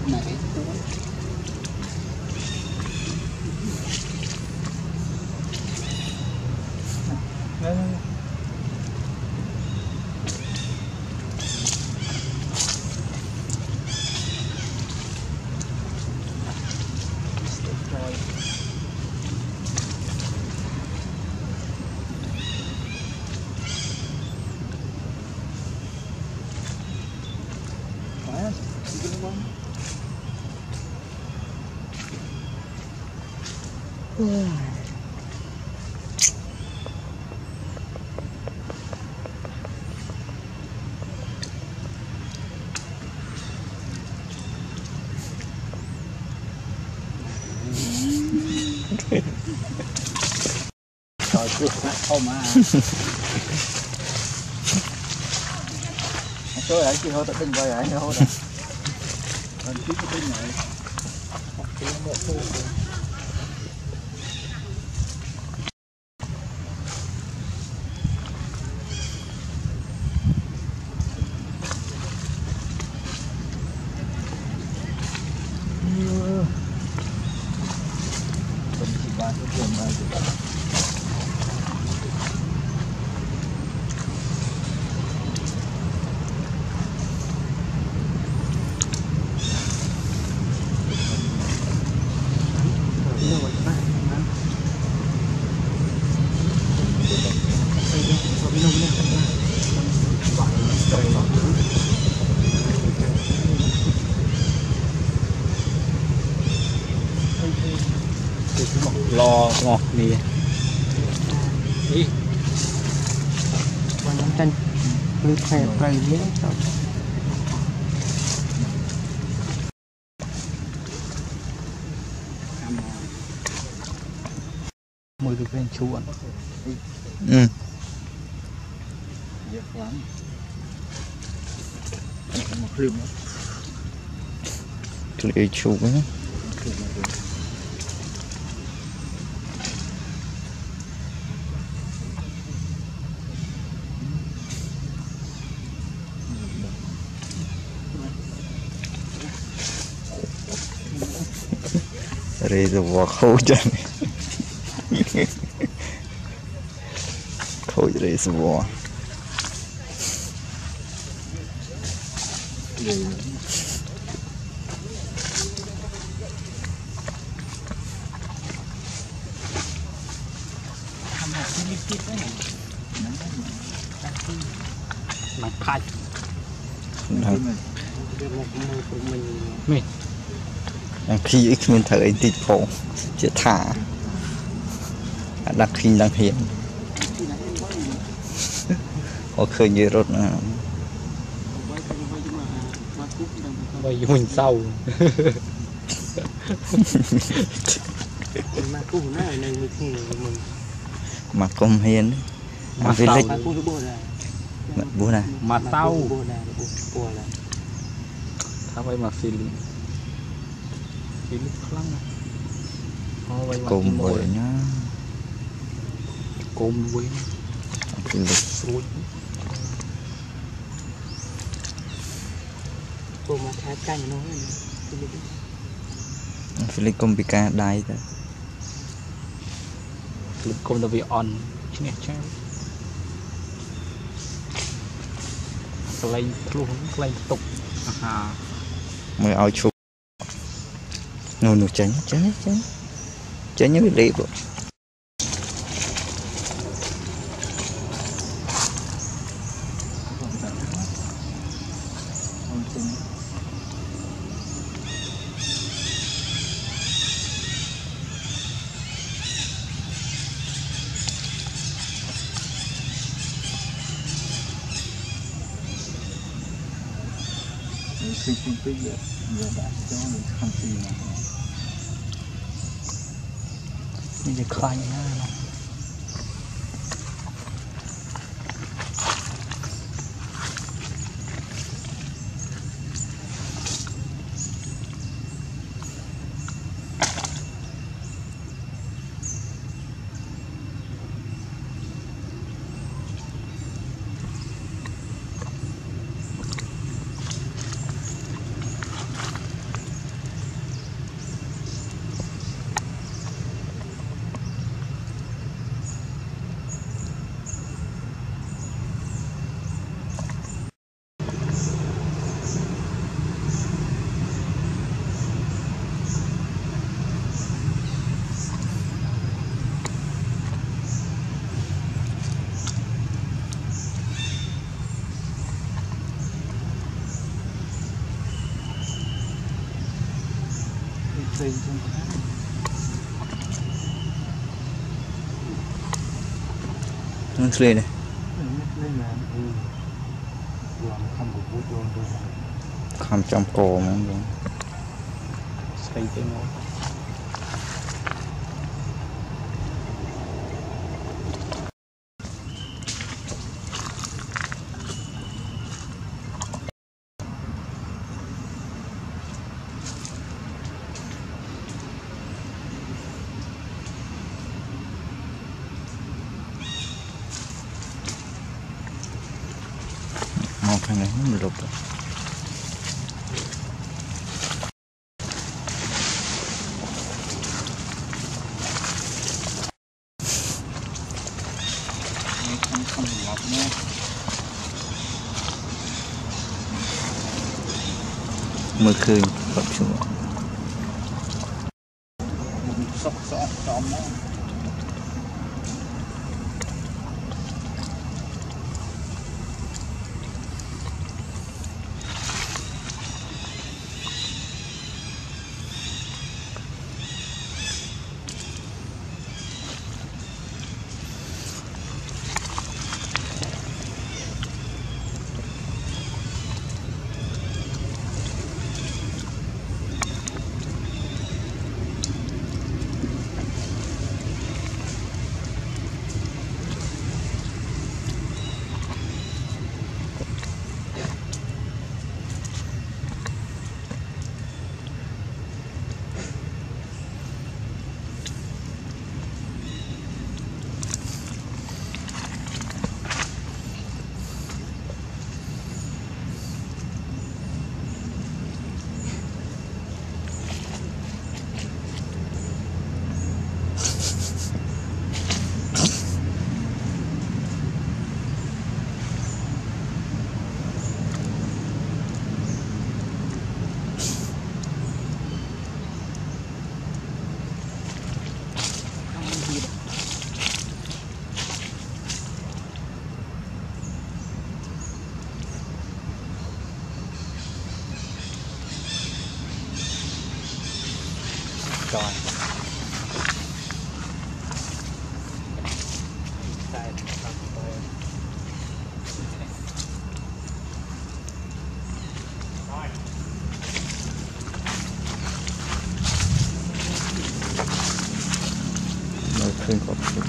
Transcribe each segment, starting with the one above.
Rồi trước không mà tôi ấy chỉ thôi tự tin vậy ấy thôi đấy còn chứ cái tin này lo ngọt nè đi còn những chân cứ khỏe đầy miếng sao mùi được lên chuột dễ lắm một liều nữa cái chuột á Reservoir Coz Coz Reservoir mặt khai mình khi ít mình thấy tịt phổ chỉ thả đặc khi đang hiện có khơi như rốt bây giờ mình sau mà công hiền mà vì lịch bố này mà sau sao vậy mà phim cùng với nhá cùng với lịch cùng một hai canh nó lịch cùng bị ca đai thôi lịch cùng là vì on nè chứ lấy luôn lấy tục mới ao chụp nô tránh như cái lệ bộ bây giờ đã cho mình không gì mà bây giờ khai nha Đây không có. Nó lên này. Lên là làm không có bút rồi rồi. Không trong cổ mà luôn. Xây cái ngõ. Một thằng này nó lục rồi. Không lọc nha. Mưa khơi bật xuống. Sọc sọ đó. Rồi. Mưa khơi bật xuống.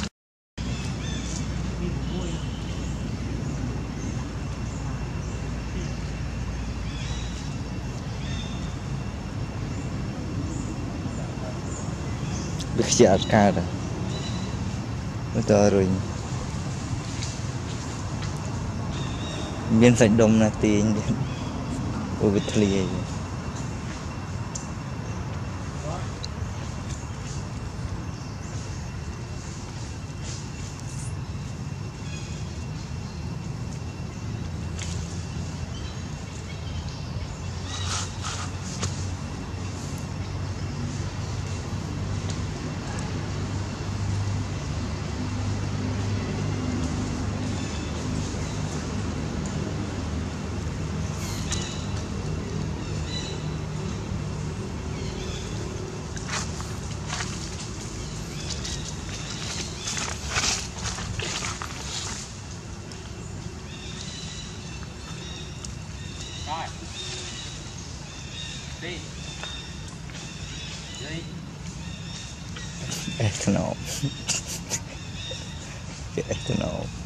Được chặt ca rồi. Bây giờ rồi. Biên sạch đông là tiền. Ôi vịt lìa. Rồi. Đi. Đi. Ethanol. Ethanol.